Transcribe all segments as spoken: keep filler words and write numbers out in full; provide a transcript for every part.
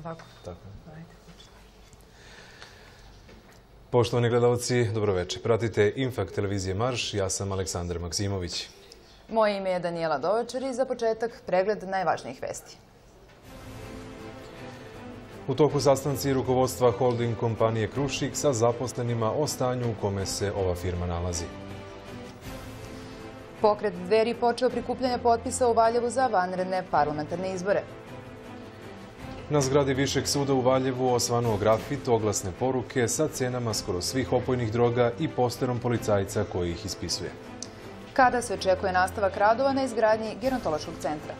tako? Tako. Poštovani gledalci, dobroveče. Pratite Infakt televizije Marš, ja sam Aleksandar Maksimović. Moje ime je Danijela Dovečer i za početak pregled najvažnijih vesti. U toku sastanci rukovodstva holding kompanije Krušik sa zaposlenima o stanju u kome se ova firma nalazi. Pokret Dveri počeo prikupljanje potpisa u Valjevu za vanredne parlamentarne izbore. Na zgradi Višeg suda u Valjevu osvanuo grafit oglasne poruke sa cenama skoro svih opojnih droga i posterom policajca koji ih ispisuje. Kada se očekuje nastavak radova na izgradnji gerontološkog centra?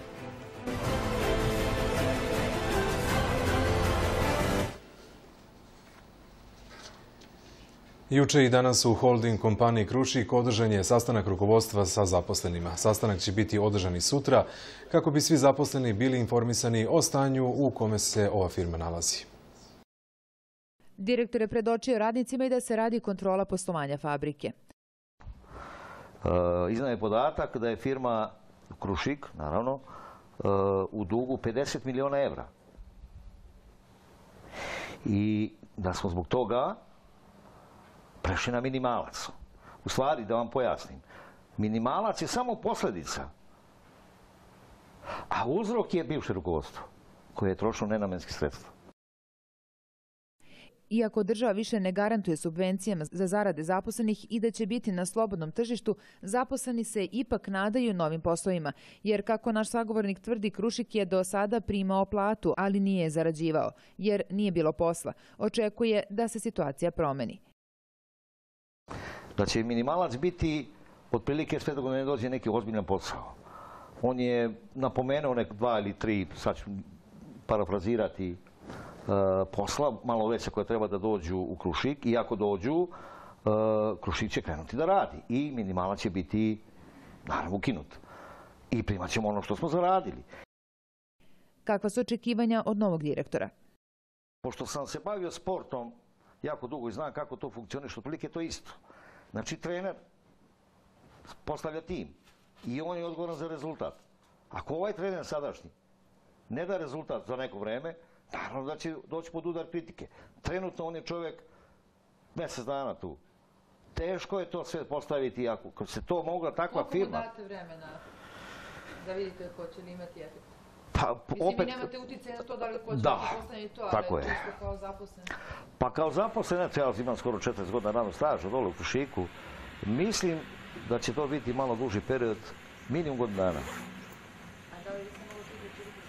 Juče i danas u holding kompaniji Krušik održan je sastanak rukovodstva sa zaposlenima. Sastanak će biti održan i sutra kako bi svi zaposleni bili informisani o stanju u kome se ova firma nalazi. Direktor je predočio radnicima i da se radi kontrola poslovanja fabrike. Iznao je podatak da je firma Krušik, naravno, u dugu pedeset miliona evra. I da smo zbog toga prešli na minimalac. U stvari, da vam pojasnim, minimalac je samo posljedica, a uzrok je bivše rukovodstvo koje je trošilo nenamenski sredstva. Iako država više ne garantuje subvencijama za zarade zaposlenih i da će biti na slobodnom tržištu, zaposleni se ipak nadaju novim poslovima, jer kako naš sagovornik tvrdi, Krušik je do sada primao platu, ali nije zarađivao, jer nije bilo posla. Očekuje da se situacija promeni. Da će minimalac biti otprilike sve dok ne dođe neki ozbiljan posao. On je napomenuo nek dva ili tri, sad ću parafrazirati, posla, malo veća koja treba da dođu u Krušik i ako dođu, Krušik će krenuti da radi i minimalac će biti, naravno, ukinut. I primat ćemo ono što smo zaradili. Kakva su očekivanja od novog direktora? Pošto sam se bavio sportom jako dugo i znam kako to funkcioniše, otprilike to isto. Znači, trener postavlja tim i on je odgovoran za rezultat. Ako ovaj trener sadašnji ne da rezultat za neko vreme, naravno da će doći pod udar kritike. Trenutno on je čovjek mjesec dana tu. Teško je to sve postaviti, ako se to mogla takva firma... Koliko mu date vremena da vidite hoće li imati efekt? Pa, Mislim, vi nemate utjecaj na to da li hoće da postane to, ali čisto kao zaposlen. Pa kao zaposlen, ja imam skoro četrdeset godina radnog staža dole u Krušiku, mislim da će to biti malo duži period, minimum godinu dana. A da li se mogu čuti biti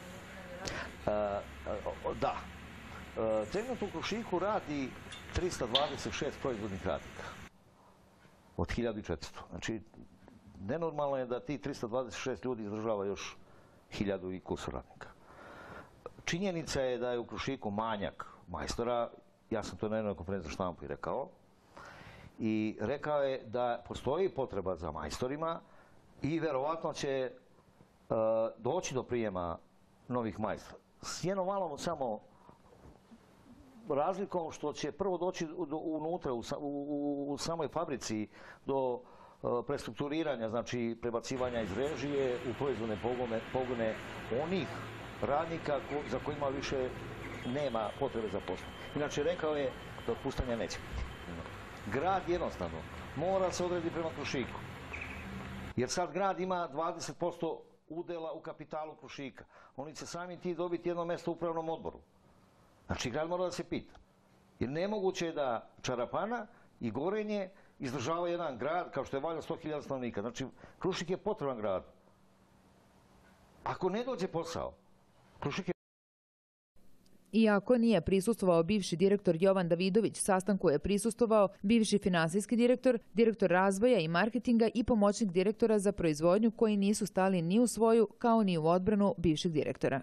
zaposleni? Da. Trenutno u Krušiku radi trista dvadeset šest proizvodnih radnika. Od hiljadu četiristo. Znači, nenormalno je da ti trista dvadeset šest ljudi izdržava još hiljadu i kusur radnika. Činjenica je da je u Krušiku manjak majstora, ja sam to na jednoj konferenciji za štampu i rekao, i rekao je da postoji potreba za majstorima i verovatno će doći do prijema novih majstora. S jednom malom samo razlikom što će prvo doći unutra u samoj fabrici do prestrukturiranja, znači prebacivanja iz režije u proizvodne pogone onih radnika za kojima više nema potrebe za poslom. Inače, rekao je da otpuštanja neće biti. Grad jednostavno mora se odrediti prema Krušiku. Jer sad grad ima dvadeset posto udela u kapitalu Krušika. Oni će sami ti dobiti jedno mjesto u upravnom odboru. Znači, grad mora da se pita. Jer nemoguće je da Čarapana i Gorenje izdržava jedan grad kao što je Valjevo sto hiljada stanovnika. Znači, Krušik je potreban grad. Ako ne dođe posao, Krušik je... Iako nije prisustvovao bivši direktor Jovan Davidović, sastanku je prisustvovao bivši finansijski direktor, direktor razvoja i marketinga i pomoćnik direktora za proizvodnju koji nisu stali ni u svoju kao ni u odbranu bivšeg direktora.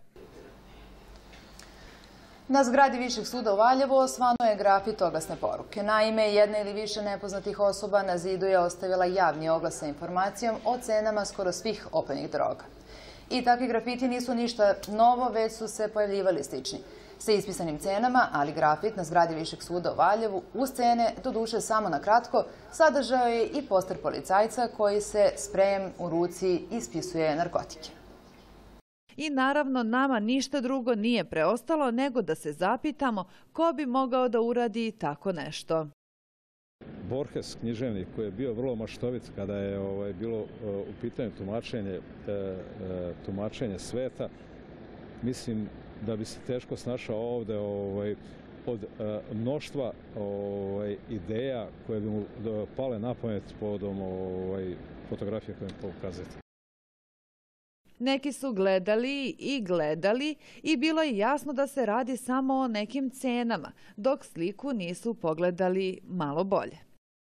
Na zgradi Višeg suda u Valjevu osvanuo je grafit oglasne poruke. Naime, jedna ili više nepoznatih osoba na zidu je ostavila javni oglas sa informacijom o cenama skoro svih opojnih droga. I takvi grafiti nisu ništa novo, već su se pojavljivali slični. Sa ispisanim cenama, ali grafit na zgradi Višeg suda u Valjevu uz cene, doduše samo na kratko, sadržao je i poster policajca koji se sprejem u ruci ispisuje narkotike. I naravno nama ništa drugo nije preostalo nego da se zapitamo ko bi mogao da uradi tako nešto. Borges, književnik, koji je bio vrlo maštovit kada je ovaj, bilo u pitanju tumačenje, tumačenje sveta, mislim da bi se teško snašao ovde ovaj, od mnoštva ovaj, ideja koje bi mu pale na pamet povodom ovaj, fotografije koje mi pokazujete. Neki su gledali i gledali i bilo je jasno da se radi samo o nekim cenama, dok sliku nisu pogledali malo bolje.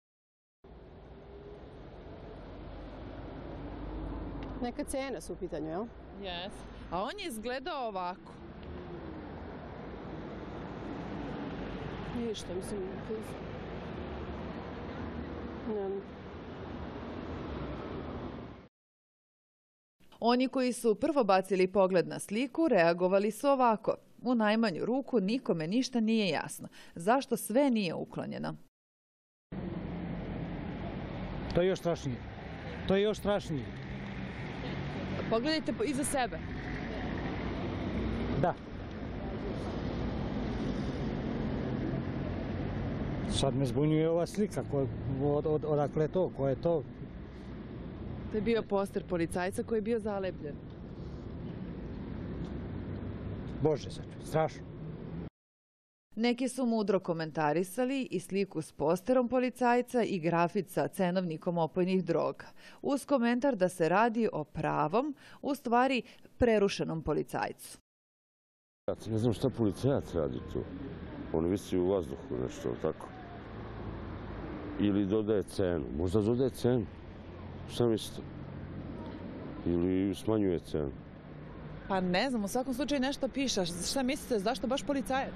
Neka cena su u pitanju, jel? Jes. A on je izgledao ovako. Ništa, mislim... Ne. Oni koji su prvo bacili pogled na sliku reagovali su ovako. U najmanju ruku nikome ništa nije jasno. Zašto sve nije uklonjeno? To je još strašnije. To je još strašnije. Pogledajte iza sebe. Da. Sad me zbunjuje ova slika. Od, od, odakle je to? Ko je to? To je bio poster policajca koji je bio zalepljen. Bože, strašno. Neki su mudro komentarisali i sliku s posterom policajca i grafit sa cenovnikom opojnih droga, uz komentar da se radi o pravom, u stvari prerušenom policajcu. Ne znam šta policajac radi tu. On visi u vazduhu nešto, tako? Ili dodaje cenu. Možda dodaje cenu. Šta mislite? Ili smanjuje cenu? Pa ne znam, u svakom slučaju nešto piše. Šta mislite, zašto baš policajac?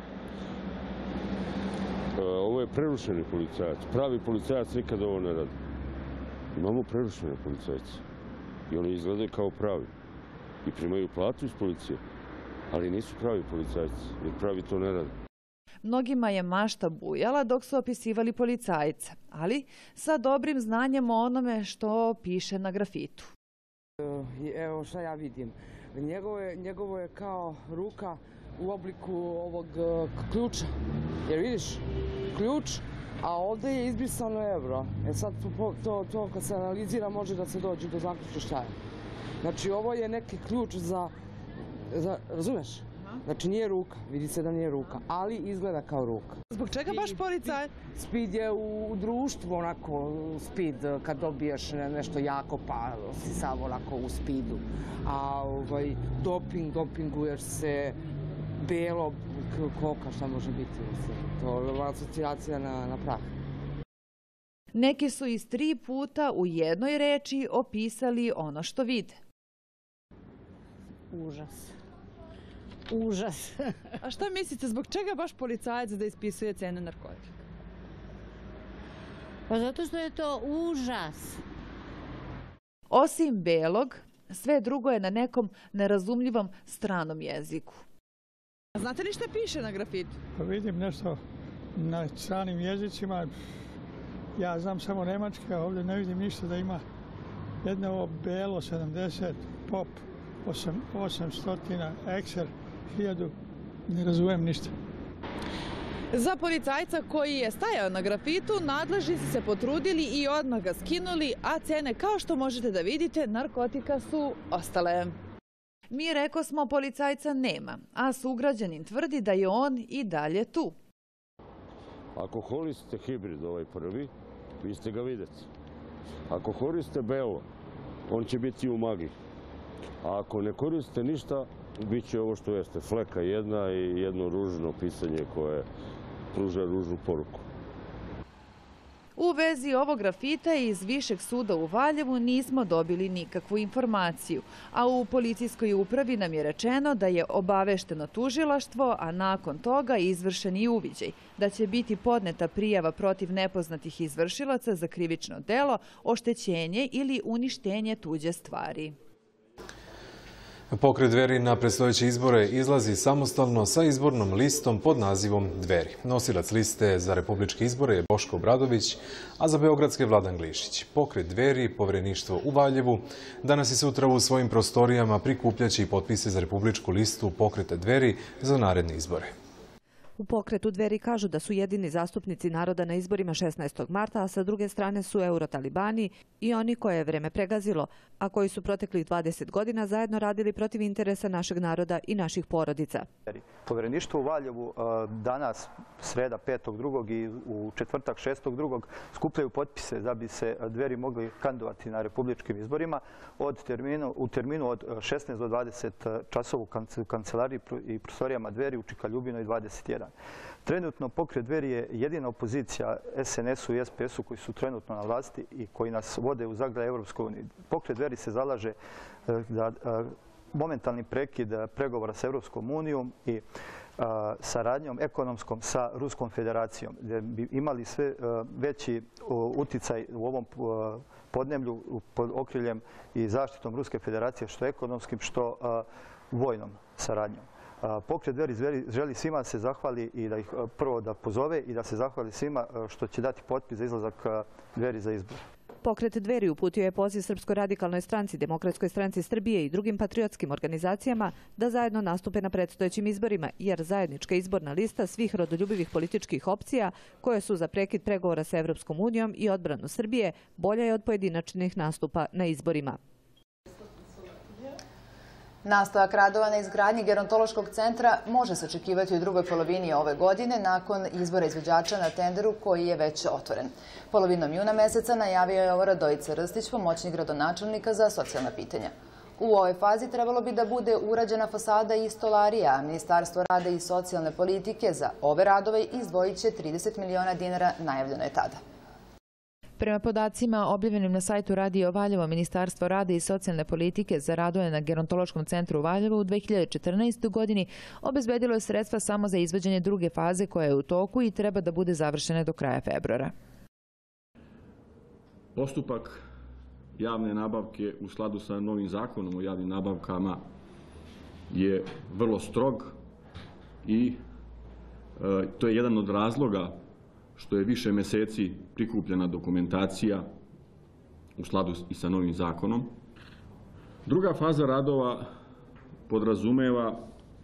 Ovo je prerušeni policajac. Pravi policajac nikada ovo ne radi. Imamo prerušene policajce. I oni izgledaju kao pravi. I primaju platu iz policije. Ali nisu pravi policajci, jer pravi to ne radi. Mnogima je mašta bujala dok su opisivali policajca, ali sa dobrim znanjem o onome što piše na grafitu. Evo šta ja vidim. Njegovo je, njegovo je kao ruka u obliku ovog ključa. Jer vidiš, ključ, a ovdje je izbrisano evro. E sad to, to, to kad se analizira može da se dođe do zaključka šta je. Znači ovo je neki ključ za, za razumeš? Znači nije ruka, vidi se da nije ruka, ali izgleda kao ruka. Zbog čega baš policajac? Speed je u društvu onako, speed kad dobiješ nešto jako pa si sav onako u speedu. A ovaj, doping, dopinguješ se, belo, koka šta može biti. To je asocijacija na, na prah. Neki su iz tri puta u jednoj reči opisali ono što vide. Užas. Užas. A šta mislite, zbog čega baš policajac da ispisuje cene narkotika? Pa zato što je to užas. Osim belog, sve drugo je na nekom nerazumljivom stranom jeziku. A znate li šta piše na grafitu? Pa vidim nešto na stranim jezicima. Ja znam samo nemački, a ovdje ne vidim ništa da ima. Jedno ovo belo sedamdeset, pop osamsto, ekser hiljadu, ne razumijem ništa. Za policajca koji je stajao na grafitu, nadležni su se potrudili i odmah ga skinuli, a cene, kao što možete da vidite, narkotika su ostale. Mi reko smo policajca nema, a sugrađanin tvrdi da je on i dalje tu. Ako koristite hibrid ovaj prvi, vi ste ga vidjeti. Ako koristite belo, on će biti u magli. A ako ne koristite ništa, bit će ovo što jeste, fleka jedna i jedno ružno pisanje koje pruža ružnu poruku. U vezi ovog grafita iz Višeg suda u Valjevu nismo dobili nikakvu informaciju, a u policijskoj upravi nam je rečeno da je obavešteno tužilaštvo, a nakon toga izvršen i uviđaj, da će biti podneta prijava protiv nepoznatih izvršilaca za krivično delo, oštećenje ili uništenje tuđe stvari. Pokret Dveri na predstojeće izbore izlazi samostalno sa izbornom listom pod nazivom Dveri. Nosilac liste za republičke izbore je Boško Obradović, a za beogradske Vladan Glišić. Pokret Dveri, povereništvo u Valjevu, danas i sutra u svojim prostorijama prikupljaće i potpise za republičku listu Pokreta Dveri za naredne izbore. U pokretu Dveri kažu da su jedini zastupnici naroda na izborima šesnaestog marta, a sa druge strane su eurotalibani i oni koje je vreme pregazilo, a koji su proteklih dvadeset godina zajedno radili protiv interesa našeg naroda i naših porodica. Povereništvo u Valjevu danas, sreda petog drugog i u četvrtak šestog drugog skupljaju potpise da bi se Dveri mogli kandidovati na republičkim izborima od terminu, u terminu od šesnaest do dvadeset časova u kancelariji i prostorijama Dveri u Čika Ljubinoj dvadeset jedan. Trenutno Pokret Dveri je jedina opozicija S N S-u i S P S-u koji su trenutno na vlasti i koji nas vode u zagrljaj Evropskoj uniji. Pokret Dveri se zalaže da momentalni prekid pregovora sa Evropskom unijom i saradnjom ekonomskom sa Ruskom federacijom, gdje bi imali sve veći uticaj u ovom podneblju pod okriljem i zaštitom Ruske federacije, što ekonomskim, što vojnom saradnjom. Pokret Dveri želi svima da se zahvali i da ih prvo da pozove i da se zahvali svima što će dati potpis za izlazak Dveri za izbor. Pokret Dveri uputio je poziv Srpsko-radikalnoj stranci, Demokratskoj stranci Srbije i drugim patriotskim organizacijama da zajedno nastupe na predstojećim izborima, jer zajednička izborna lista svih rodoljubivih političkih opcija koje su za prekid pregovora sa Evropskom unijom i odbranu Srbije bolja je od pojedinačnih nastupa na izborima. Nastavak radova na izgradnji gerontološkog centra može se očekivati u drugoj polovini ove godine nakon izbora izvođača na tenderu koji je već otvoren. Polovinom juna meseca najavio je ovo Radojica Rstić, pomoćnik gradonačelnika za socijalna pitanja. U ovoj fazi trebalo bi da bude urađena fasada i stolarija, a Ministarstvo rada i socijalne politike za ove radove izdvojit će trideset miliona dinara, najavljeno je tada. Prema podacima objavljenim na sajtu Radio Valjevo, Ministarstvo rada i socijalne politike za radove na gerontološkom centru u Valjevu u dve hiljade četrnaestoj. godini obezbedilo je sredstva samo za izvođenje druge faze koja je u toku i treba da bude završena do kraja februara. Postupak javne nabavke u skladu sa novim zakonom o javnim nabavkama je vrlo strog i e, to je jedan od razloga što je više meseci prikupljena dokumentacija u skladu i sa novim zakonom. Druga faza radova podrazumeva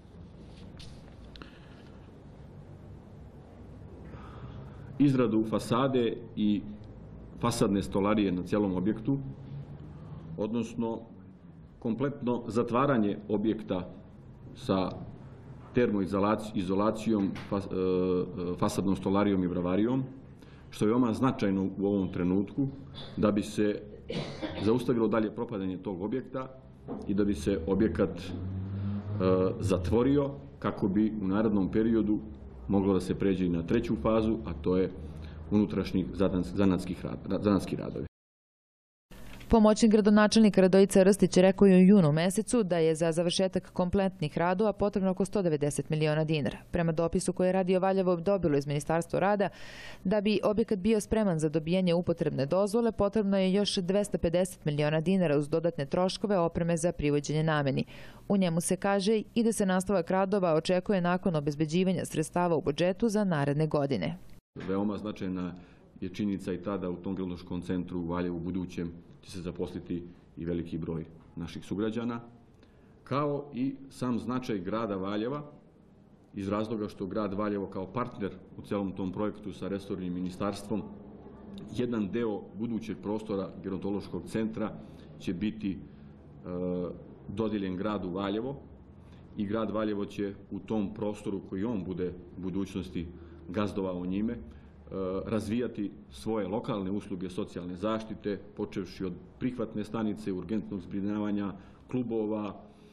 izradu fasade i fasadne stolarije na cijelom objektu, odnosno kompletno zatvaranje objekta sa termoizolacijom, fasadnom stolarijom i bravarijom, što je veoma značajno u ovom trenutku da bi se zaustavilo dalje propadanje tog objekta i da bi se objekat zatvorio kako bi u narednom periodu moglo da se pređe i na treću fazu, a to je unutrašnji zanatski radovi. Pomoćnik gradonačelnika Radojica Rstić rekao je u junu mesecu da je za završetak kompletnih radova potrebno oko sto devedeset miliona dinara. Prema dopisu koje je Radio Valjevo dobilo iz Ministarstva rada, da bi objekat bio spreman za dobijanje upotrebne dozvole, potrebno je još dvesta pedeset miliona dinara uz dodatne troškove opreme za privođenje nameni. U njemu se kaže i da se nastavak radova očekuje nakon obezbeđivanja sredstava u budžetu za naredne godine. Veoma značajna je činjenica i tada u tom gerontološkom centru u Valjevu u budućem će se zaposliti i veliki broj naših sugrađana, kao i sam značaj grada Valjeva iz razloga što grad Valjevo kao partner u celom tom projektu sa resornim ministarstvom, jedan deo budućeg prostora gerontološkog centra će biti e, dodijeljen gradu Valjevo i grad Valjevo će u tom prostoru koji on bude u budućnosti gazdovao njime, razvijati svoje lokalne usluge socijalne zaštite, počevši od prihvatne stanice, urgentnog zbrinjavanja, klubova,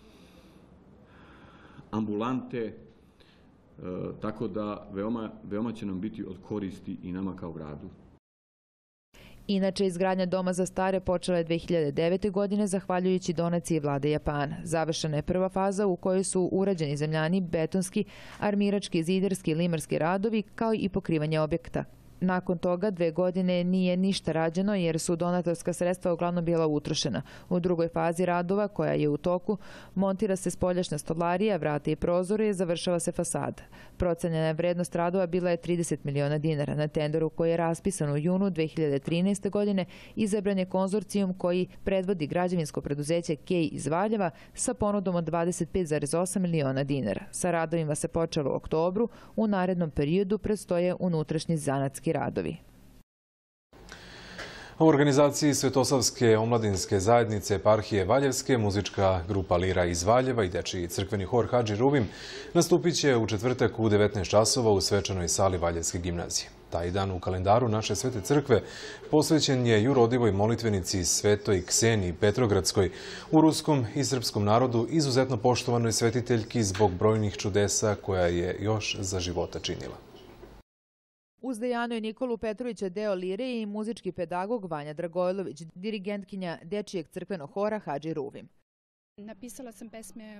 ambulante, tako da veoma, veoma će nam biti od koristi i nama kao gradu. Inače, izgradnja doma za stare počela je dve hiljade devete. godine zahvaljujući donaciji vlade Japana. Završena je prva faza u kojoj su urađeni zemljani, betonski, armirački, zidarski i limarski radovi, kao i pokrivanje objekta. Nakon toga dve godine nije ništa rađeno jer su donatorska sredstva uglavnom bila utrošena. U drugoj fazi radova, koja je u toku, montira se spoljašnja stolarija, vrata i prozori i završava se fasada. Procenjena vrednost radova bila je trideset miliona dinara. Na tenderu koji je raspisan u junu dve hiljade trinaeste. godine izabran je konzorcijum koji predvodi građevinsko preduzeće Kej iz Valjeva sa ponudom od dvadeset pet zarez osam miliona dinara. Sa radovima se počelo u oktobru, u narednom periodu predstoje unutrašnji zanatski radovi. U organizaciji Svetosavske omladinske zajednice eparhije Valjevske muzička grupa Lira iz Valjeva i dečiji crkveni hor Hadži Ruvim nastupit će u četvrtak u devetnaest časova u svečanoj sali Valjevske gimnazije. Taj dan u kalendaru naše Svete crkve posvećen je jurodivoj molitvenici Svetoj Kseniji Petrogradskoj, u ruskom i srpskom narodu izuzetno poštovanoj svetiteljki zbog brojnih čudesa koja je još za života činila. Uz Dejanu i Nikolu Petrovića deo Lire i muzički pedagog Vanja Dragojlović, dirigentkinja dečijeg crkvenog hora Hadži Ruvim. Napisala sam pesme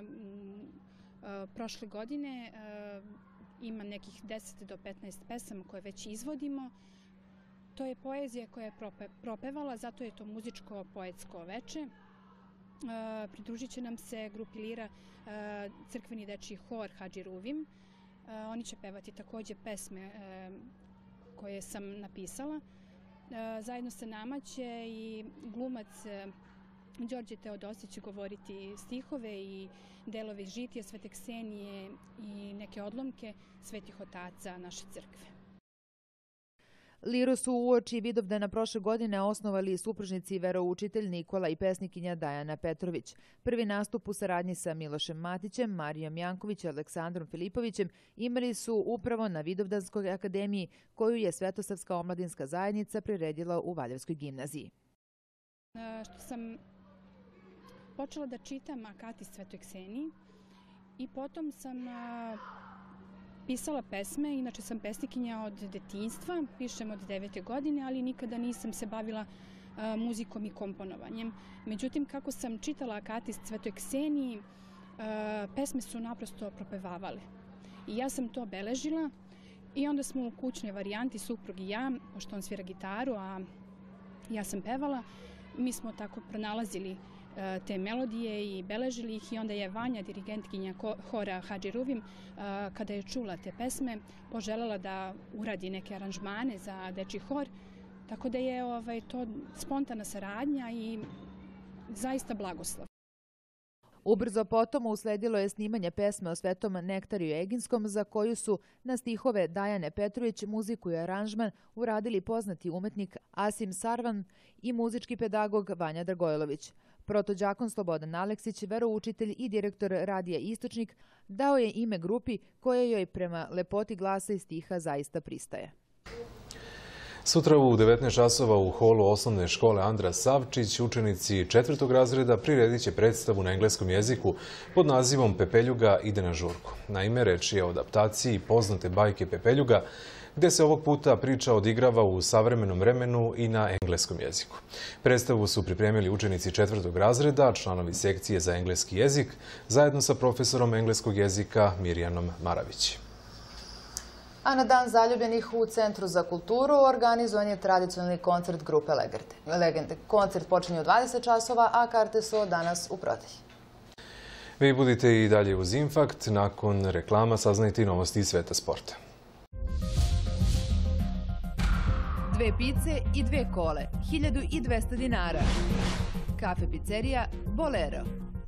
prošle godine, ima nekih deset do petnaest pesama koje već izvodimo. To je poezija koja je propevala, zato je to muzičko-poetsko veče. Pridružit će nam se grupi Lira crkveni dečiji hor Hadži Ruvim. Oni će pevati također pesme koje sam napisala. Zajedno sa nama će i glumac Đorđe Teodosić govoriti stihove i delove žitija Svete Ksenije i neke odlomke svetih otaca naše crkve. Liru su uoči Vidovdana prošle godine osnovali supružnici veroučitelj Nikola i pesnikinja Dajana Petrović. Prvi nastup u saradnji sa Milošem Matićem, Marijom Janković i Aleksandrom Filipovićem imali su upravo na Vidovdanskoj akademiji, koju je Svetosavska omladinska zajednica priredila u Valjevskoj gimnaziji. Što sam počela da čitam Akatist Svetoj Kseniji i potom sam pisala pesme, inače sam pesnikinja od detinjstva, pišem od devete godine, ali nikada nisam se bavila muzikom i komponovanjem. Međutim, kako sam čitala Akatist Svetoj Kseniji, pesme su naprosto propevavale. I ja sam to beležila i onda smo u kućnoj varijanti, suprug i ja, pošto on svira gitaru, a ja sam pevala, mi smo tako pronalazili te melodije i beležili ih i onda je Vanja, dirigentkinja hora Hadži Ruvim, kada je čula te pesme, poželjela da uradi neke aranžmane za dečji hor, tako da je to spontana saradnja i zaista blagoslov. Ubrzo potom usledilo je snimanje pesme o Svetom Nektariju Eginskom, za koju su na stihove Dajane Petrović, muziku i aranžman uradili poznati umetnik Asim Sarvan i muzički pedagog Vanja Dragojlović. Protođakon Slobodan Aleksić, veroučitelj i direktor radija Istočnik, dao je ime grupi koja joj prema lepoti glasa i stiha zaista pristaje. Sutra u devetnaest časova u holu osnovne škole Andra Savčić učenici četvrtog razreda priredit će predstavu na engleskom jeziku pod nazivom Pepeljuga ide na žurku. Naime, reč je o adaptaciji poznate bajke Pepeljuga, gde se ovog puta priča odigrava u savremenom vremenu i na engleskom jeziku. Predstavu su pripremili učenici četvrtog razreda, članovi sekcije za engleski jezik, zajedno sa profesorom engleskog jezika Mirjanom Maravić. A na Dan zaljubljenih u Centru za kulturu organizovan je tradicionalni koncert grupe Legende. Koncert počinje u dvadeset časova, a karte su danas u prodaji. Vi budite i dalje uz Infakt. Nakon reklama saznajte i novosti iz sveta sporta. Dve pice i dve kole, hiljadu dvesta dinara. Kafe pizzerija Bolero.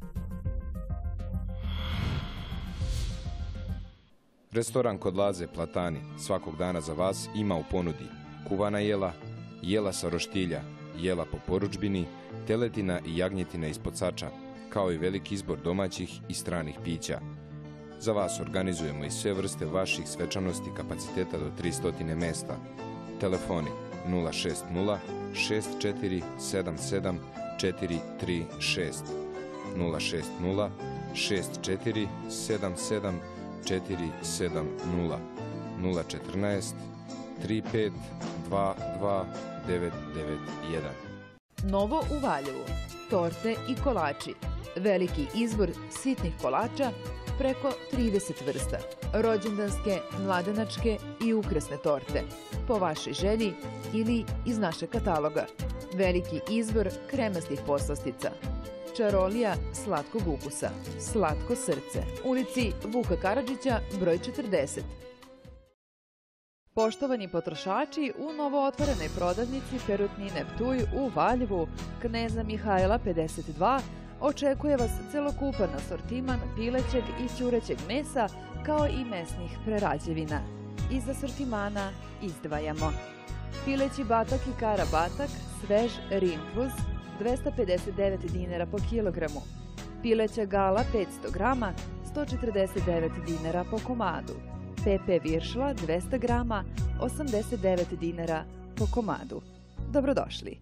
Restoran kod Laze Platani svakog dana za vas ima u ponudi kuvana jela, jela sa roštilja, jela po poručbini, teletina i jagnjetina ispod sača, kao i veliki izbor domaćih i stranih pića. Za vas organizujemo i sve vrste vaših svečanosti kapaciteta do tristo mesta. Telefoni nula šest nula šest četiri sedam sedam četiri tri šest, nula šest nula šest četiri sedam sedam četiri sedam nula, nula četrnaest tri pet dva dva devet devet jedan. Novo u Valjevu. Torte i kolači. Veliki izbor sitnih kolača preko trideset vrsta. Rođendanske, mladenačke i ukresne torte. Po vašoj želji ili iz našeg kataloga. Veliki izbor kremastih poslastica. Čarolija slatkog ukusa. Slatko srce. Ulici Vuka Karadžića, broj četrdeset. Poštovani potrošači, u novootvorenoj prodavnici Perutnine Ptuj u Valjevu, Kneza Mihajla pedeset dva, očekuje vas celokupan asortiman pilećeg i ćurećeg mesa, kao i mesnih prerađevina. Iz asortimana izdvajamo pileći batak i kara batak, svež rinfuz, dvesta pedeset devet dinara po kilogramu. Pileća gala petsto grama, sto četrdeset devet dinara po komadu. Pepe viršla dvesta grama, osamdeset devet dinara po komadu. Dobrodošli!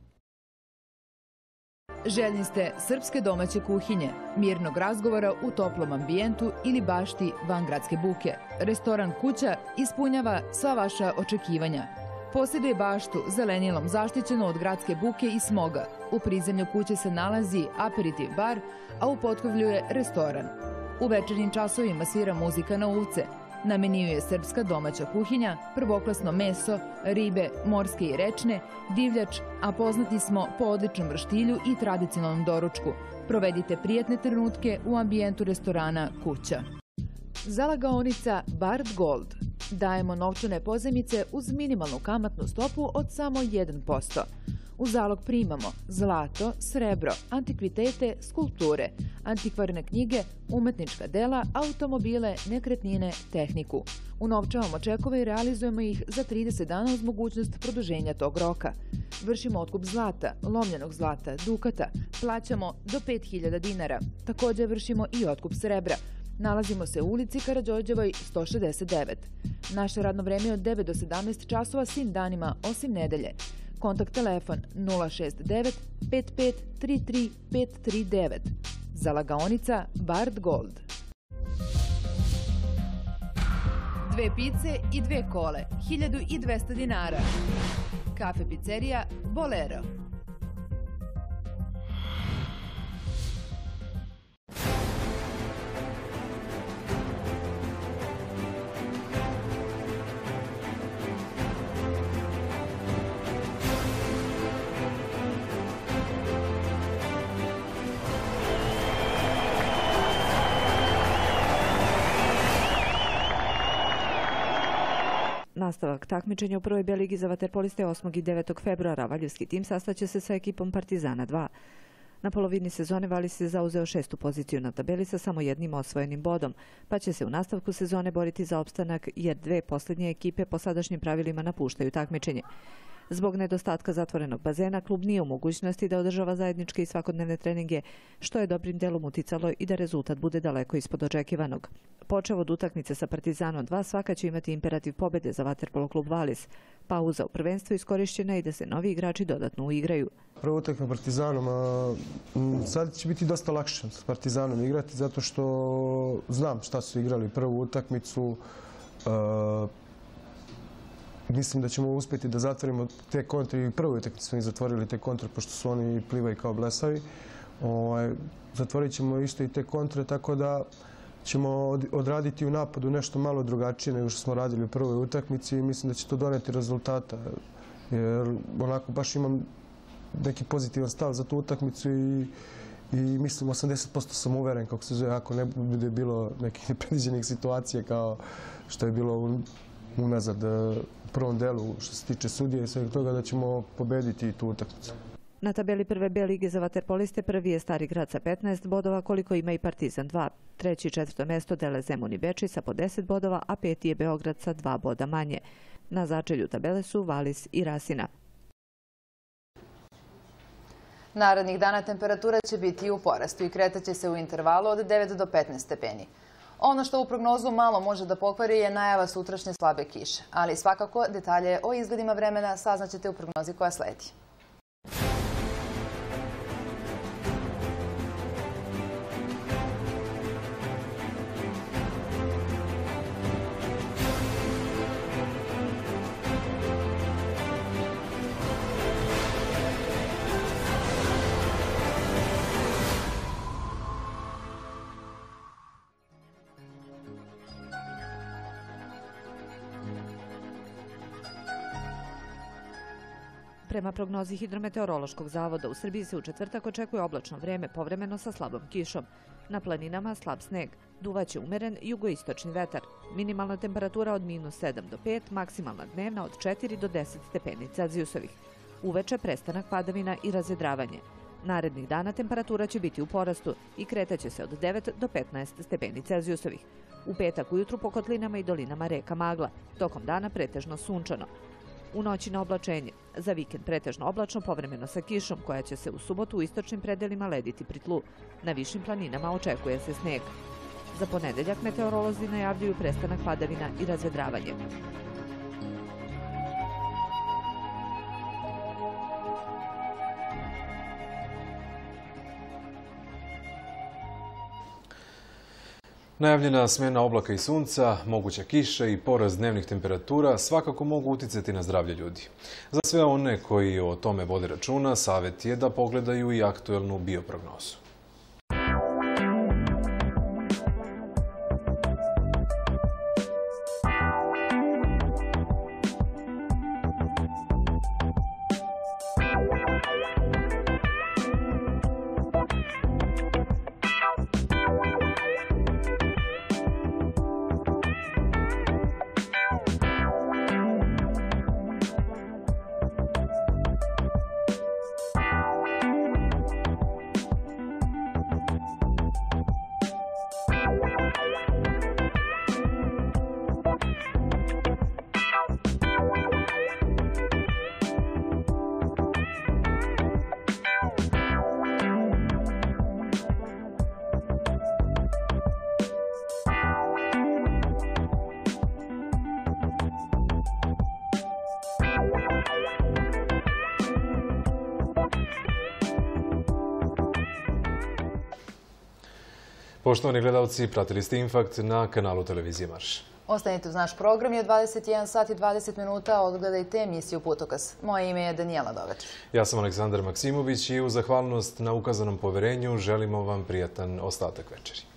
Željni ste srpske domaće kuhinje, mirnog razgovora u toplom ambijentu ili bašti van gradske buke. Restoran Kuća ispunjava sva vaša očekivanja. Posjeduje baštu zelenilom zaštićenu od gradske buke i smoga. U prizemlju kuće se nalazi aperitiv bar, a u potkrovlju je restoran. U večernjim časovima svira muzika na uvce. Na meniju je srpska domaća kuhinja, prvoklasno meso, ribe, morske i rečne, divljač, a poznati smo po odličnom roštilju i tradicionalnom doručku. Provedite prijatne trenutke u ambijentu restorana Kuća. Zalagaonica Bard Gold. Dajemo novčane pozajmice uz minimalnu kamatnu stopu od samo jedan posto. U zalog primamo zlato, srebro, antikvitete, skulpture, antikvarne knjige, umetnička dela, automobile, nekretnine, tehniku. Unovčavamo čekove i realizujemo ih za trideset dana uz mogućnost produženja tog roka. Vršimo otkup zlata, lomljenog zlata, dukata, plaćamo do pet hiljada dinara. Također vršimo i otkup srebra. Nalazimo se u ulici Karađorđevoj sto šezdeset devet. Naše radno vreme je od devet do sedamnaest časova svim danima osim nedelje. Kontakt telefon nula šest devet pet pet tri tri pet tri devet. Zalagaonica Bard Gold. Dve pice i dve kole, hiljadu dvesta dinara. Kafe pizzerija Bolero. Nastavak takmičenja u prvoj B ligi za vaterpoliste osmog i devetog februara. Valjevski tim sastaće se sa ekipom Partizana dva. Na polovini sezone Valis je zauzeo šestu poziciju na tabeli sa samo jednim osvojenim bodom, pa će se u nastavku sezone boriti za opstanak jer dve posljednje ekipe po sadašnjim pravilima napuštaju takmičenje. Zbog nedostatka zatvorenog bazena, klub nije u mogućnosti da održava zajedničke i svakodnevne treninge, što je dobrim delom uticalo i da rezultat bude daleko ispod očekivanog. Počev od utakmice sa Partizanom dva, svaka će imati imperativ pobjede za vaterpolo klub Valis. Pauza u prvenstvu iskorišćena i da se novi igrači dodatno uigraju. Prvo utakmica Partizanom, sad će biti dosta lakše s Partizanom igrati zato što znam šta su igrali prvu utakmicu. Mislim da ćemo uspjeti da zatvorimo te kontre i prvu utakmicu smo i zatvorili te kontre pošto su oni plivaju kao blesavi. Zatvorit ćemo isto i te kontre tako da ćemo odraditi u napadu nešto malo drugačije nego što smo radili u prvoj utakmici i mislim da će to doneti rezultata. Jer onako baš imam neki pozitivan stav za tu utakmicu i i mislim osamdeset posto sam uveren kako se zove ako ne bude bilo nekih nepredviđenih situacija kao što je bilo unazad u prvom delu što se tiče sudije i svega toga da ćemo pobediti tu utakmicu. Na tabeli prve B lige za vaterpoliste prvi je Stari Grad sa petnaest bodova koliko ima i Partizan dva. Treći i četvrto mesto dele Zemun i Bečej sa po deset bodova, a peti je Beograd sa dva boda manje. Na začelju tabele su Valis i Rasina. Narednih dana temperatura će biti u porastu i kretaće se u intervalu od devet do petnaest stepeni. Ono što u prognozu malo može da pokvari je najava sutrašnje slabe kiše, ali svakako detalje o izgledima vremena saznaćete u prognozi koja sledi. Prema prognozi Hidrometeorološkog zavoda u Srbiji se u četvrtak očekuje oblačno vreme povremeno sa slabom kišom. Na planinama slab sneg, duvaće umeren jugoistočni vetar. Minimalna temperatura od minus sedam do pet, maksimalna dnevna od četiri do deset stepeni Celzijusovih. Uveče prestanak padavina i razvedravanje. Narednih dana temperatura će biti u porastu i kretaće se od devet do petnaest stepeni Celzijusovih. U petak ujutru po kotlinama i dolinama reka magla, tokom dana pretežno sunčano. U noći na oblačenje, za vikend pretežno oblačno povremeno sa kišom koja će se u subotu u istočnim predelima lediti pri tlu. Na višim planinama očekuje se sneg. Za ponedeljak meteorolozi najavljuju prestanak padavina i razvedravanje. Najavljena smjena oblaka i sunca, moguća kiša i porast dnevnih temperatura svakako mogu uticati na zdravlje ljudi. Za sve one koji o tome vode računa, savjet je da pogledaju i aktuelnu bioprognozu. Poštovani gledalci, pratili ste Infakt na kanalu televizije Marš. Ostanite uz naš program i od dvadeset jedan sat i dvadeset minuta odgledajte emisiju Putokaz. Moje ime je Danijela Dogač. Ja sam Aleksandar Maksimović i u zahvalnost na ukazanom poverenju želimo vam prijatan ostatak večeri.